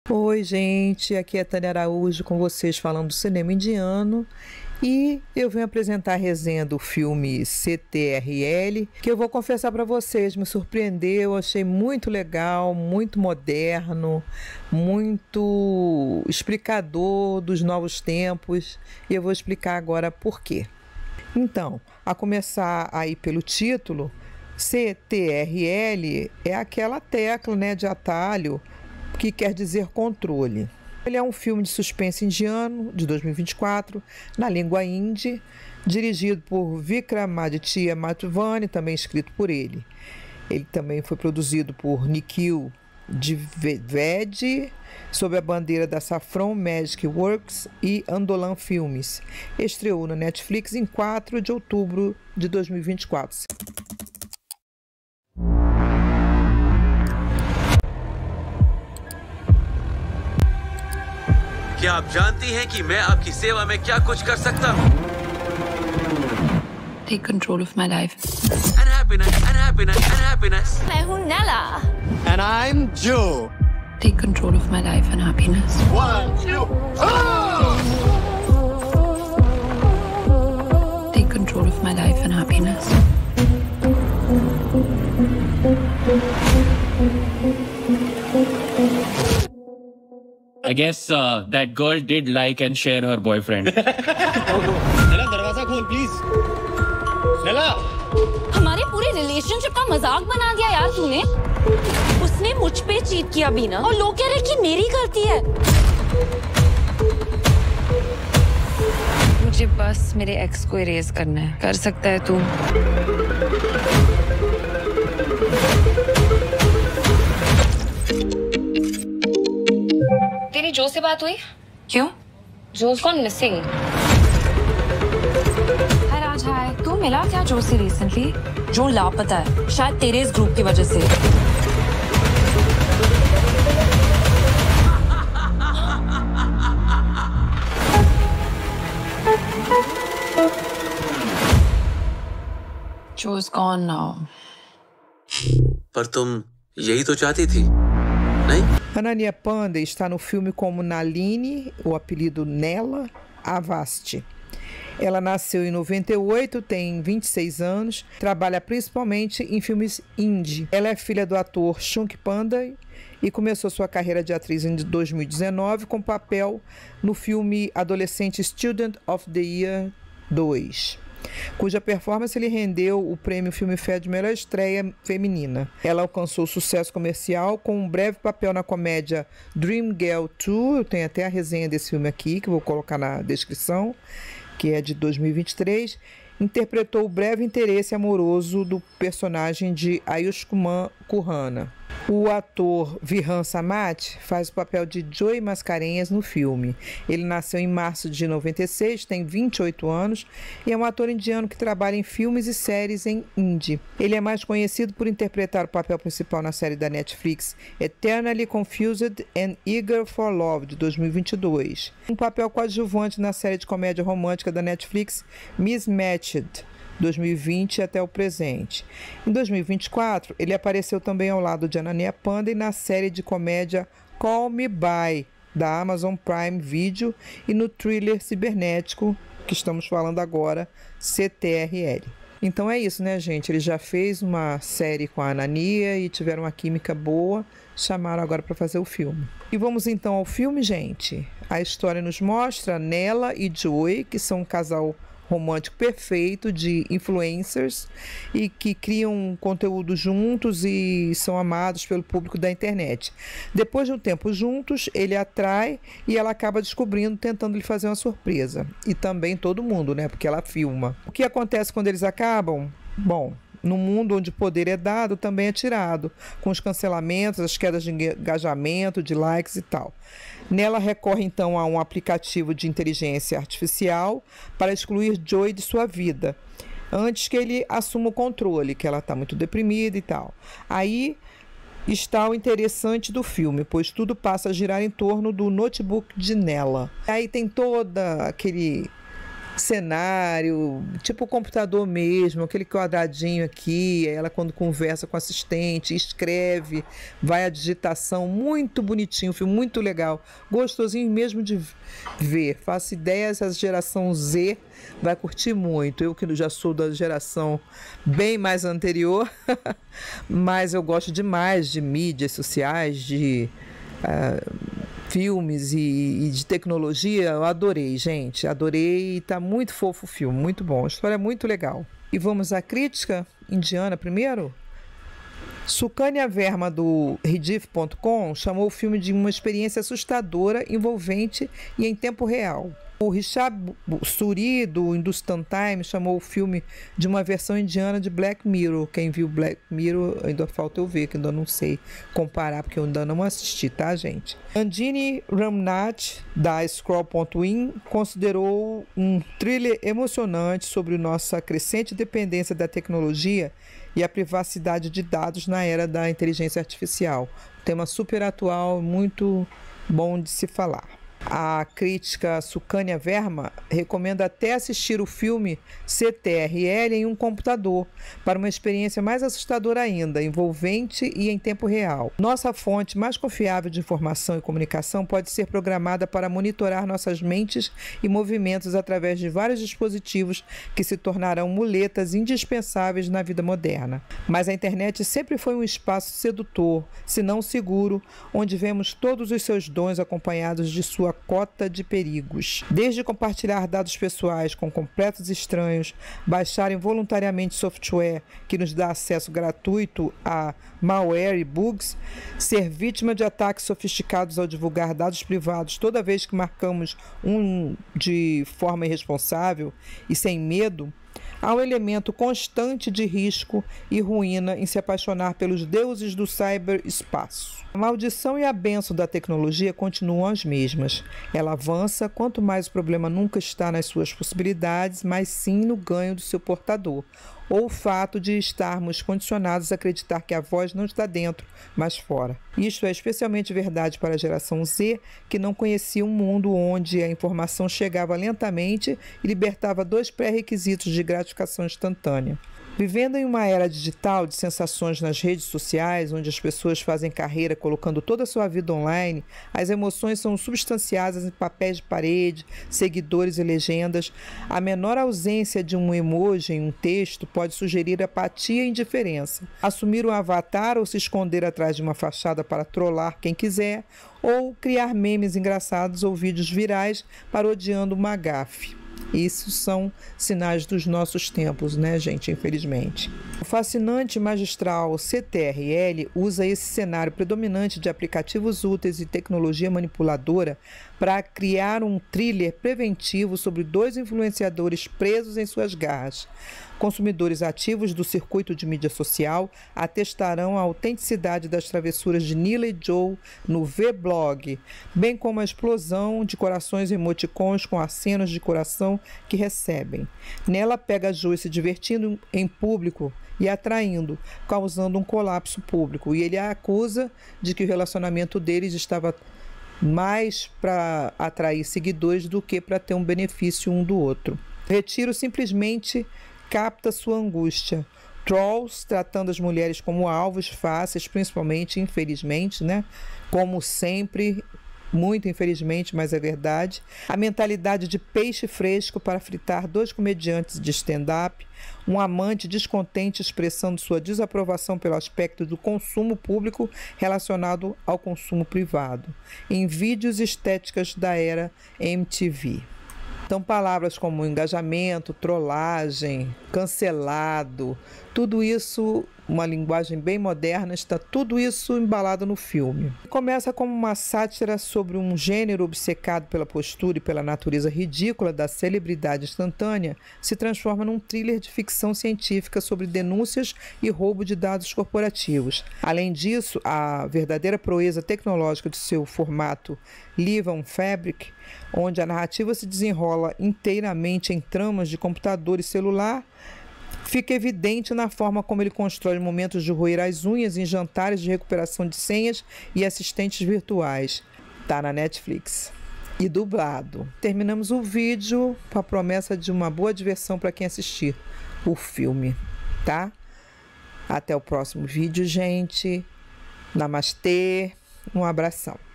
Oi, gente, aqui é Tânia Araújo com vocês falando do cinema indiano e eu venho apresentar a resenha do filme CTRL, que eu vou confessar para vocês, me surpreendeu, achei muito legal, muito moderno, muito explicador dos novos tempos e eu vou explicar agora por quê. Então, a começar aí pelo título, CTRL é aquela tecla, né, de atalho que quer dizer controle. Ele é um filme de suspense indiano de 2024, na língua hindi, dirigido por Vikramaditya Mathruvani, também escrito por ele. Ele também foi produzido por Nikhil Dwivedi, sob a bandeira da Saffron Magic Works e Andolan Filmes. Estreou na Netflix em 4 de outubro de 2024. क्या आप जानती हैं कि मैं आपकी सेवा में क्या कुछ कर सकता हूँ? Take control of my life. And happiness, and happiness, and happiness. मैं हूँ Nella. And I'm Joe. Take control of my life and happiness. 1, 2, Take control of my life and happiness. I guess that girl did like and share her boyfriend. Nella, दरवाजा खोल please. Nella. हमारे पूरे रिलेशनशिप का मजाक बना दिया यार तूने। उसने मुझ पे चीट किया बीना और लोग कह रहे कि मेरी गलती है। मुझे बस मेरे एक्स को इरेज करना है। कर सकता है तू? तेरी जो से बात हुई? क्यों? जो's gone missing. हाय राज, हाय। तू मिला क्या जो से रिसेंटली? जो लापता है, शायद तेरे इस ग्रुप की वजह से। Joe's gone now. पर तुम यही तो चाहती थी, नहीं? Ananya Pandey está no filme como Nalini, o apelido Nella Avasti. Ela nasceu em 98, tem 26 anos, trabalha principalmente em filmes indie. Ela é filha do ator Shunk Pandey e começou sua carreira de atriz em 2019 com papel no filme adolescente Student of the Year 2. Cuja performance lhe rendeu o prêmio Filmfare de melhor estreia feminina. Ela alcançou sucesso comercial com um breve papel na comédia Dream Girl 2, eu tenho até a resenha desse filme aqui, que eu vou colocar na descrição, que é de 2023, interpretou o breve interesse amoroso do personagem de Ayushmann Khurrana. O ator Vihan Samant faz o papel de Joey Mascarenhas no filme. Ele nasceu em março de 96, tem 28 anos e é um ator indiano que trabalha em filmes e séries em hindi. Ele é mais conhecido por interpretar o papel principal na série da Netflix Eternally Confused and Eager for Love, de 2022. Um papel coadjuvante na série de comédia romântica da Netflix Mismatched, 2020 até o presente. Em 2024, ele apareceu também ao lado de Ananya Pandey na série de comédia Call Me By, da Amazon Prime Video, e no thriller cibernético que estamos falando agora, CTRL. Então é isso, né, gente? Ele já fez uma série com a Ananya e tiveram uma química boa, chamaram agora para fazer o filme. E vamos então ao filme, gente. A história nos mostra Nella e Joey, que são um casal romântico perfeito de influencers e que criam conteúdo juntos e são amados pelo público da internet. Depois de um tempo juntos, ele atrai e ela acaba descobrindo, tentando lhe fazer uma surpresa. E também todo mundo, né? Porque ela filma. O que acontece quando eles acabam? Bom, no mundo onde o poder é dado, também é tirado, com os cancelamentos, as quedas de engajamento, de likes e tal. Nella recorre então a um aplicativo de inteligência artificial para excluir Joey de sua vida, antes que ele assuma o controle, que ela está muito deprimida e tal. Aí está o interessante do filme, pois tudo passa a girar em torno do notebook de Nella. Aí tem toda aquele cenário, tipo computador mesmo, aquele quadradinho aqui, ela quando conversa com o assistente, escreve, vai a digitação, muito bonitinho, filme muito legal, gostosinho mesmo de ver. Faço ideia, essa geração Z vai curtir muito. Eu que já sou da geração bem mais anterior, mas eu gosto demais de mídias sociais, de filmes e de tecnologia. Eu adorei, gente, adorei, e tá muito fofo o filme, muito bom, a história é muito legal. E vamos à crítica indiana primeiro. Sukanya Verma, do Rediff.com, chamou o filme de uma experiência assustadora, envolvente e em tempo real. O Rishabh Suri, do Hindustan Times, chamou o filme de uma versão indiana de Black Mirror. Quem viu Black Mirror, ainda falta eu ver, que ainda não sei comparar, porque eu ainda não assisti, tá, gente? Nandini Ramnath, da Scroll.in, considerou um thriller emocionante sobre nossa crescente dependência da tecnologia e a privacidade de dados na era da inteligência artificial. Tema super atual, muito bom de se falar. A crítica Sukanya Verma recomenda até assistir o filme CTRL em um computador, para uma experiência mais assustadora ainda, envolvente e em tempo real. Nossa fonte mais confiável de informação e comunicação pode ser programada para monitorar nossas mentes e movimentos através de vários dispositivos que se tornarão muletas indispensáveis na vida moderna. Mas a internet sempre foi um espaço sedutor, se não seguro, onde vemos todos os seus dons acompanhados de sua cota de perigos. Desde compartilhar dados pessoais com completos estranhos, baixarem voluntariamente software que nos dá acesso gratuito a malware e bugs, ser vítima de ataques sofisticados ao divulgar dados privados toda vez que marcamos um de forma irresponsável e sem medo, há um elemento constante de risco e ruína em se apaixonar pelos deuses do cyberespaço. A maldição e a bênção da tecnologia continuam as mesmas. Ela avança, quanto mais o problema nunca está nas suas possibilidades, mas sim no ganho do seu portador, ou o fato de estarmos condicionados a acreditar que a voz não está dentro, mas fora. Isto é especialmente verdade para a geração Z, que não conhecia um mundo onde a informação chegava lentamente e libertava dois pré-requisitos de gratificação instantânea. Vivendo em uma era digital de sensações nas redes sociais, onde as pessoas fazem carreira colocando toda a sua vida online, as emoções são substanciadas em papéis de parede, seguidores e legendas. A menor ausência de um emoji em um texto pode sugerir apatia e indiferença. Assumir um avatar ou se esconder atrás de uma fachada para trollar quem quiser, ou criar memes engraçados ou vídeos virais parodiando uma gafe. Isso são sinais dos nossos tempos, né, gente? Infelizmente. O fascinante magistral CTRL usa esse cenário predominante de aplicativos úteis e tecnologia manipuladora para criar um thriller preventivo sobre dois influenciadores presos em suas garras. Consumidores ativos do circuito de mídia social atestarão a autenticidade das travessuras de Nila e Joe no V-Blog, bem como a explosão de corações e emoticons com acenos de coração que recebem. Nela pega Joe se divertindo em público e atraindo, causando um colapso público, e ele a acusa de que o relacionamento deles estava mais para atrair seguidores do que para ter um benefício um do outro. Retiro simplesmente capta sua angústia. Trolls tratando as mulheres como alvos fáceis, principalmente, infelizmente, né? Como sempre, muito infelizmente, mas é verdade. A mentalidade de peixe fresco para fritar dois comediantes de stand-up, um amante descontente expressando sua desaprovação pelo aspecto do consumo público relacionado ao consumo privado, em vídeos estéticas da era MTV. Então, palavras como engajamento, trollagem, cancelado, tudo isso, uma linguagem bem moderna, está tudo isso embalado no filme. Começa como uma sátira sobre um gênero obcecado pela postura e pela natureza ridícula da celebridade instantânea, se transforma num thriller de ficção científica sobre denúncias e roubo de dados corporativos. Além disso, a verdadeira proeza tecnológica de seu formato Live on Fabric, onde a narrativa se desenrola inteiramente em tramas de computador e celular, fica evidente na forma como ele constrói momentos de roer as unhas em jantares de recuperação de senhas e assistentes virtuais. Tá na Netflix. e dublado. Terminamos o vídeo com a promessa de uma boa diversão para quem assistir o filme, tá? Até o próximo vídeo, gente. Namastê, um abração.